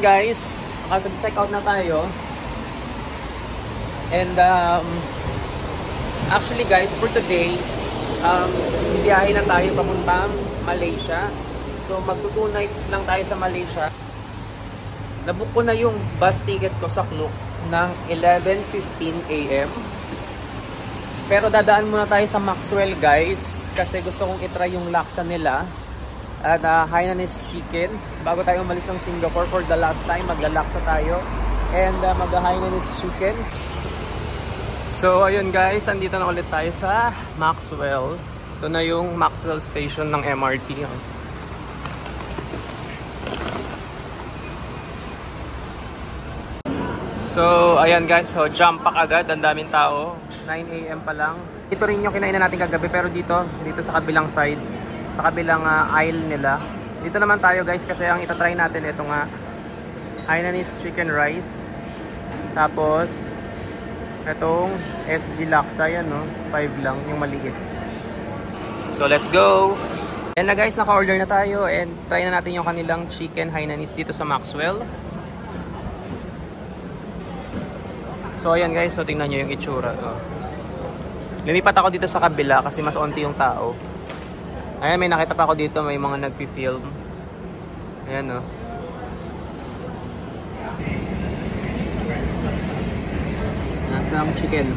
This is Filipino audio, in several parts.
guys, makapag-check out na tayo. And actually guys, for today, biyahe na tayo papuntang Malaysia. So magto 2 nights lang tayo sa Malaysia. Nabook ko na yung bus ticket ko sa Klook ng 11:15 AM. Pero dadaan muna tayo sa Maxwell guys, kasi gusto kong itry yung laksa nila at Hainanese chicken bago tayo umalis ng Singapore. For the last time, maglalaksa tayo and mag-Hainanese chicken. So ayun guys, andito na ulit tayo sa Maxwell. Ito na yung Maxwell station ng MRT. So ayan guys, so jump pack agad, ang daming tao. 9 AM pa lang. Ito rin yung kinainan natin kagabi, pero dito sa kabilang side, sa kabilang aisle nila. Dito naman tayo guys, kasi ang itatry natin ito nga Hainanese chicken rice. Tapos itong SG laksa, yan no, 5 lang yung maliit. So let's go. Yan na guys, naka-order na tayo and try na natin yung kanilang chicken Hainanese dito sa Maxwell. So ayan guys, so tingnan nyo yung itsura. Lumipat ako dito sa kabila kasi mas onti yung tao. Ayan, may nakita pa ako dito, may mga nagfi-film. Ayan o. Nasa chicken.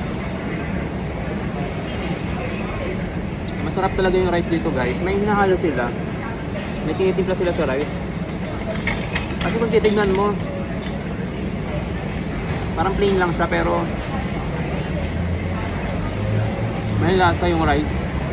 Masarap talaga yung rice dito guys. May hinahalo sila. May tinitimpla sila sa rice. Kasi kung titignan mo, parang plain lang siya, pero may lasa yung rice.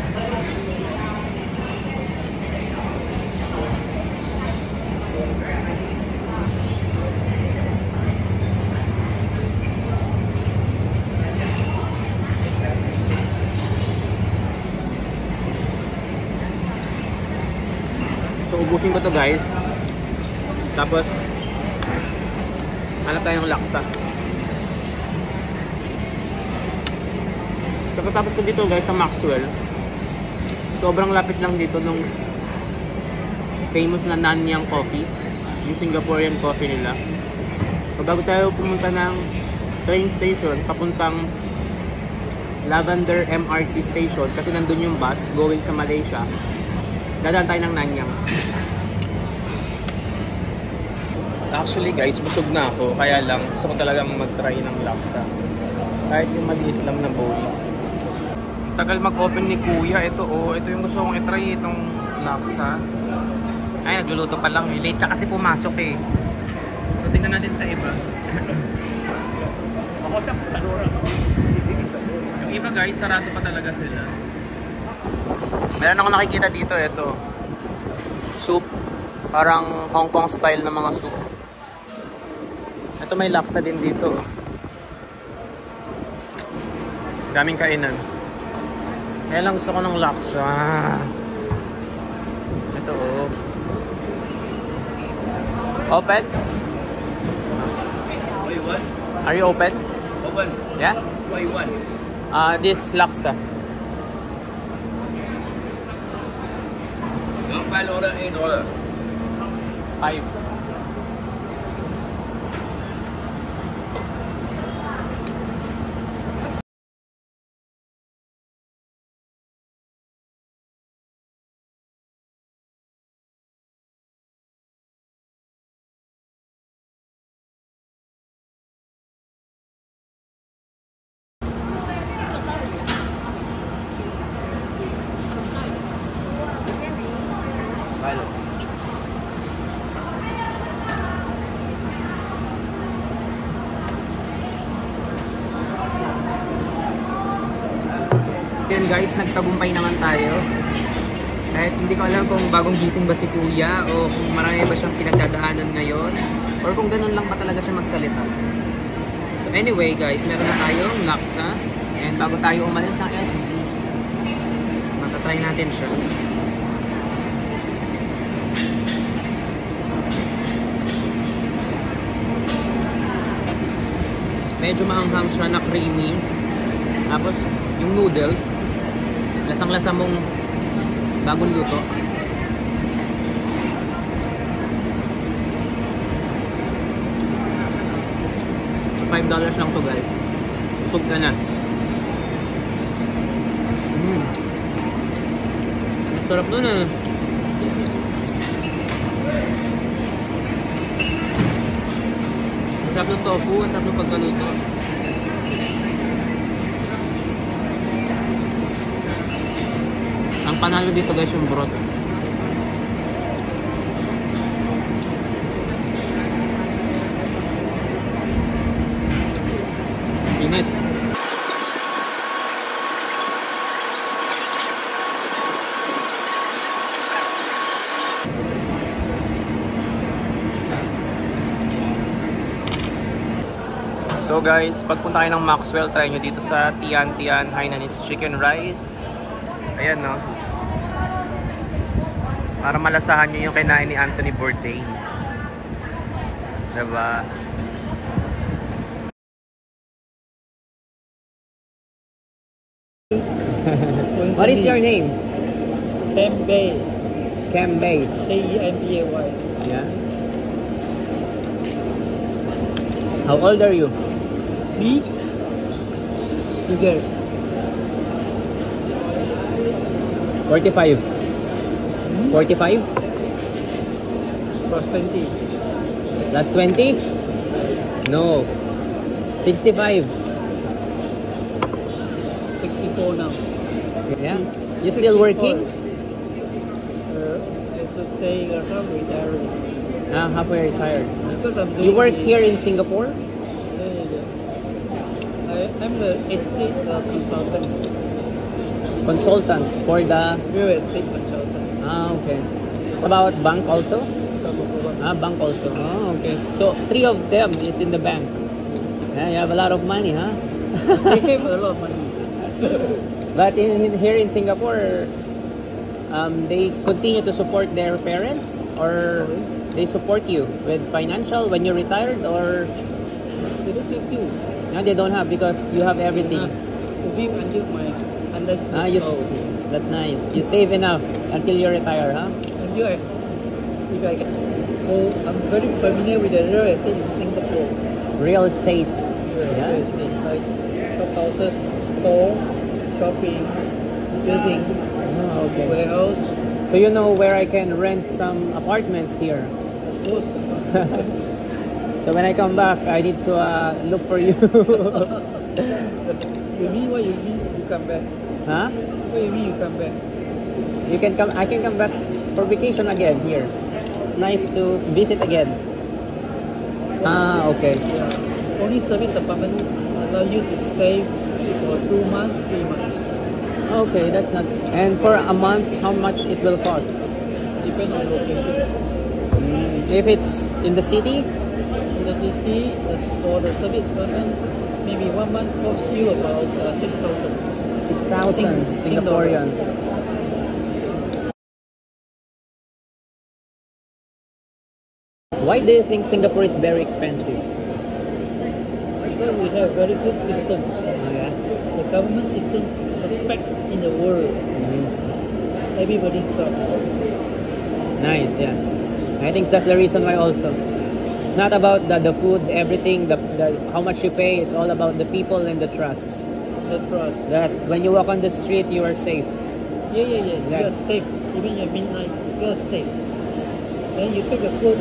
So ubusin ko to guys. Tapos hanap tayo ng laksa. Pagkatapos ko dito guys sa Maxwell, sobrang lapit lang dito nung famous na Nanyang Coffee, yung Singaporean coffee nila. So bago tayo pumunta ng train station papuntang Lavender MRT station, kasi nandun yung bus going sa Malaysia, dadaan tayo ng Nanyang. Actually guys, busog na ako, kaya lang gusto ko talagang mag-try ng laksa, kahit yung maliit lang na bowl. Tagal mag-open ni Kuya. Ito yung gusto kong i-try, itong laksa. Ay, nagluluto pa lang. Late siya kasi pumasok eh. So tingnan natin sa iba. Yung iba guys, sarado pa talaga sila. Meron ako nakikita dito, ito soup, parang Hong Kong style na mga soup. Ito may laksa din dito. Daming kainan. Kaya lang gusto ko ng laksa. Ito Open? What you want? Are you open? Open. Yeah? What you want? This laksa. $5, $8. 5. Yan guys, nagtagumpay naman tayo. Kahit hindi ko alam kung bagong gising ba si Kuya o kung marami ba siyang pinagdadaanan ngayon or kung ganun lang pa talaga siya magsalita. So anyway guys, meron na tayong laksa and bago tayo umalis ng SG, matatry natin siya. Medyo maanghang siya na creamy. Tapos yung noodles, lasang-lasa mong bagong luto. $5 lang to guys. Busog ka na. Sarap nun ah. Ang sarap ng tofu, ang sarap ng pagkaluto. Ang panalo dito guys yung broth. Init. So guys, pagpunta kayo ng Maxwell, try nyo dito sa Tian Tian Hainanese Chicken Rice. Ayan no. Para malasahan nyo yung kinain ni Anthony Bourdain. Diba? What is your name? Kembay. Kembay. K-E-M-B-A-Y. Yeah. How old are you? Me? You guys. 45. 45? Plus 20. Plus 20? No. 65. 64 now. Yeah. You still working? I should say half retired. Halfway retired. Because I'm doing You work here in Singapore? I'm the estate consultant. Consultant for the... Real estate consultant. Okay. About bank also? Bank also. Oh, okay. So 3 of them is in the bank. Yeah, you have a lot of money, huh? They have a lot of money. But here in Singapore, they continue to support their parents, or they support you with financial when you're retired, or They don't have you. no, they don't have because you have everything. To live until my 100 years old. That's nice. You save enough until you retire, huh? Until if I get. So I'm very familiar with the real estate in Singapore. Real estate. Real estate, like shop houses, store, shopping, building, Oh, okay. warehouse. So you know where I can rent some apartments here. Of course. So when I come back, I need to look for you. You mean what you mean you come back? Huh? What you mean you come back? You can come. I can come back for vacation again here. It's nice to visit again. Okay. Yeah. Only service apartment allow you to stay for 2 months, 3 months. Okay, that's not. And for a month, how much it will cost? Depend on location. If it's in the city, In the city, for the service apartment, maybe 1 month costs you about 6,000. 6,000 Singaporean. Why do you think Singapore is very expensive? Because we have very good system. Yeah. The government system perfect in the world. Everybody trusts. Nice, yeah. I think that's the reason why also. It's not about the food, everything, the how much you pay. It's all about the people and the trusts. The trust. That when you walk on the street, you are safe. Yeah. Yeah. You are safe. Even at midnight, you are safe. Then you take a food.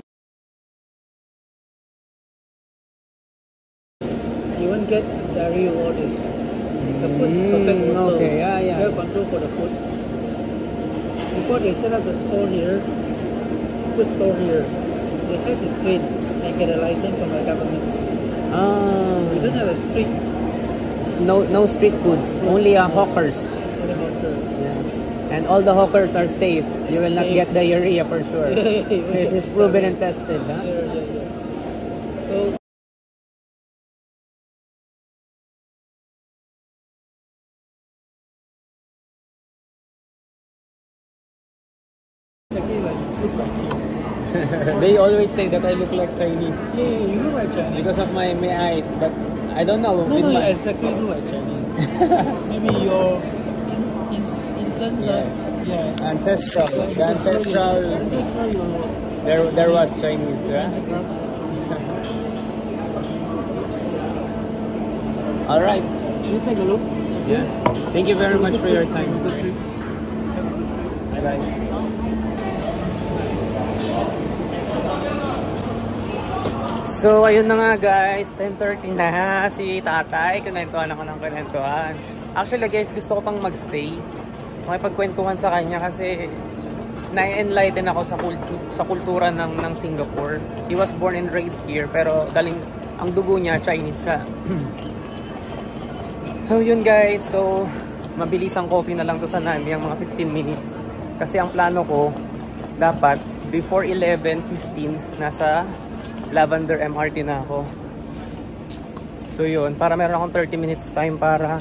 You won't get diarrhea or this. The food is perfect also. Okay, yeah. You have control for the food. Before they set up the store here, food store here, they have to train and get a license from the government. We don't have a street No street foods, only hawkers. in the hotel. Yeah. And all the hawkers are safe. You will not Safe. get diarrhea for sure. Yeah. It is proven and tested, huh? Yeah. So exactly like food like you. They always say that I look like Chinese Yeah, you look like Chinese. because of my eyes, but I don't know. No, with you my- exactly look like Chinese. Maybe your in Yes. Ancestral. The ancestral. There was Chinese, yeah? Alright. You take a look. Yes. Thank you very much for your time. Bye-bye. So, ayun na nga guys. 10:30 na. Si tatay, kunentuhan ako ng kunentuhan. Actually guys, gusto ko pang magstay. Makipagkwentuhan sa kanya kasi na-enlighten ako sa kultura ng Singapore. He was born and raised here pero ang dugo niya Chinese siya. So yun guys, so mabilis ang coffee na lang to sa Nanyang, mga 15 minutes. Kasi ang plano ko dapat before 11:15 nasa Lavender MRT na ako. So yun, para meron akong 30 minutes time para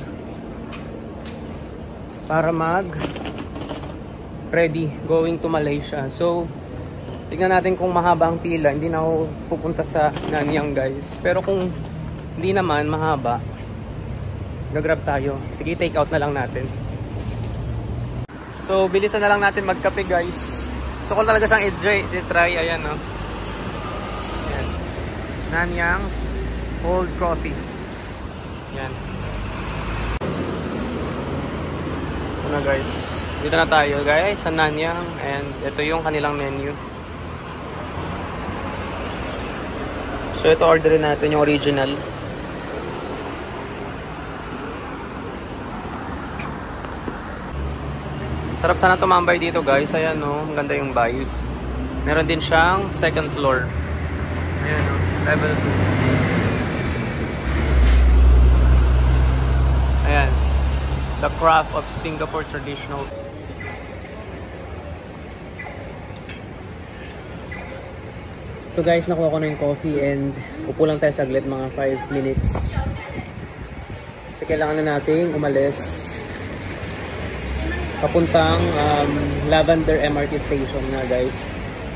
ready going to Malaysia. So tignan natin kung mahaba ang pila. Hindi na ako pupunta sa Nanyang guys. Pero kung hindi naman mahaba, gagrab tayo. Sige, take out na lang natin. So bilisan na lang natin magkape guys. So kung talaga siyang i-try, ayan no. Ayan. Nanyang cold coffee. Ayan. Ito na guys. Dito na tayo guys sa Nanyang, and ito yung kanilang menu. So ito orderin natin yung original. Sarap sana tumambay dito guys. Ayan no, ang ganda yung views. Meron din siyang second floor. Ayan no, level 2. Ayan. The craft of Singapore traditional. So guys, nakuha ko na yung coffee and upo lang tayo saglit, mga 5 minutes. Kasi kailangan na nating umalis papuntang Lavender MRT station na guys.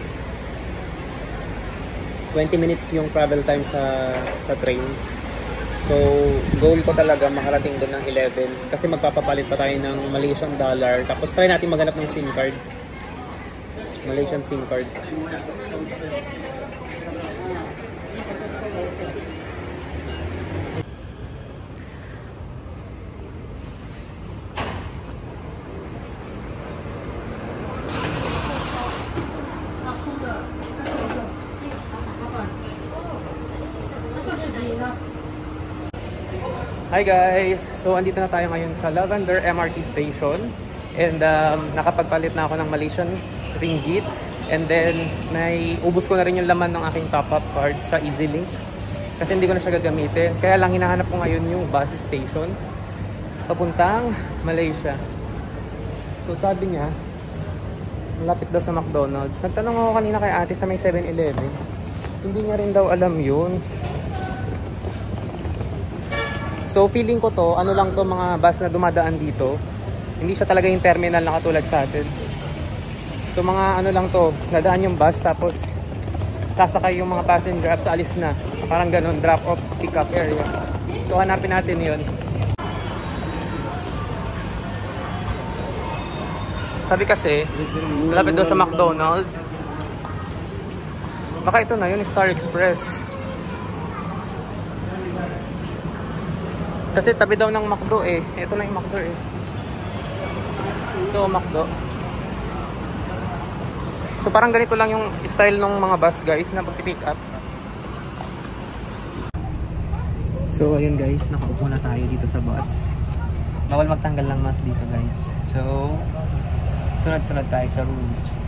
20 minutes yung travel time sa train. So goal ko talaga makarating doon ng 11 kasi magpapapalit pa tayo ng Malaysian dollar. Tapos try natin maghanap ng SIM card, Malaysian SIM card. Hi guys! So andito na tayo ngayon sa Lavender MRT station and nakapagpalit na ako ng Malaysian ringgit, and then ubos ko na rin yung laman ng aking top-up card sa EasyLink kasi hindi ko na siya gagamitin. Kaya lang hinahanap ko ngayon yung bus station papuntang Malaysia. So sabi niya malapit daw sa McDonald's. Nagtanong ako kanina kay ate sa may 7-Eleven. Hindi niya rin daw alam yun. So feeling ko to, ano lang to, mga bus na dumadaan dito. Hindi siya talaga yung terminal na katulad sa atin. So mga ano lang to, dadaan yung bus tapos sasakay yung mga passenger up sa alis na. Parang ganun, drop off, pick up area. So hanapin natin yun. Sabi kasi, malapit daw sa McDonald's. Baka ito na yun, Star Express. Kasi tabi daw ng McDo eh. Ito na yung McDo eh. Ito McDo. So parang ganito lang yung style ng mga bus guys na pag-pick up. So ayun guys, nakaupo na tayo dito sa bus. Bawal magtanggal ng mask dito guys. So sunod-sunod tayo sa rules.